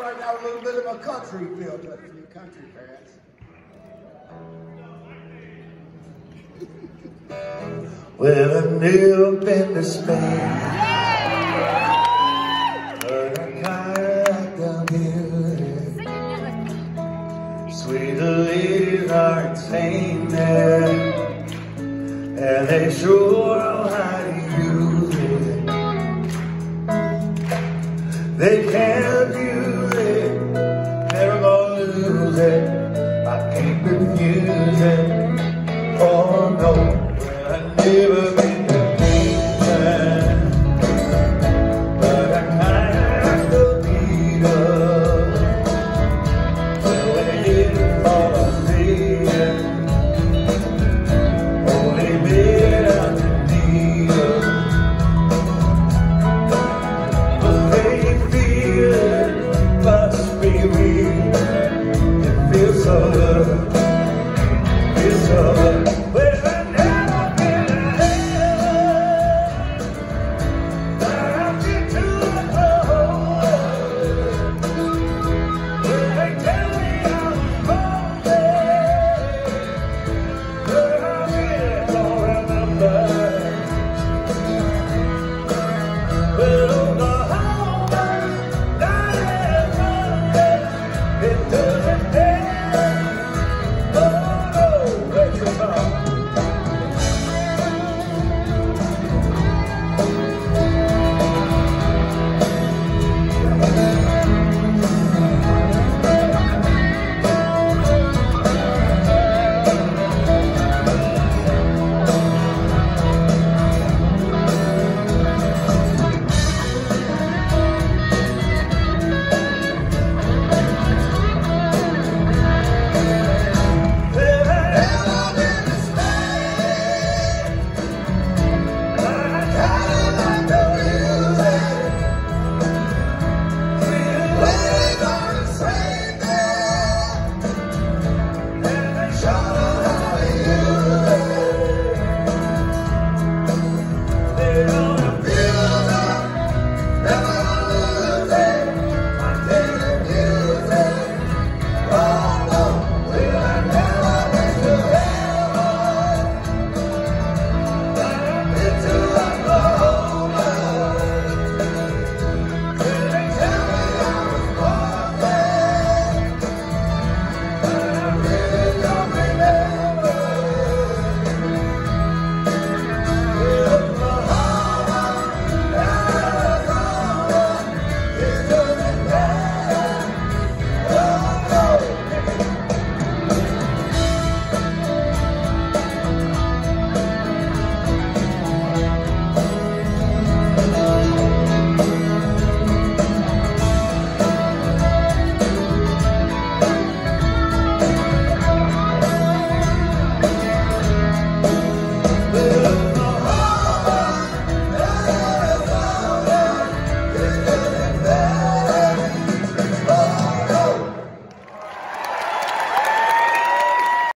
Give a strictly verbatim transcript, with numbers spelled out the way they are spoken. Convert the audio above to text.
right now a little bit of a country feel to it for you country fans. Well, I've never been to Spain, but I kinda like down here. Sweet ladies are insane there, and they sure know how to use it. They can't be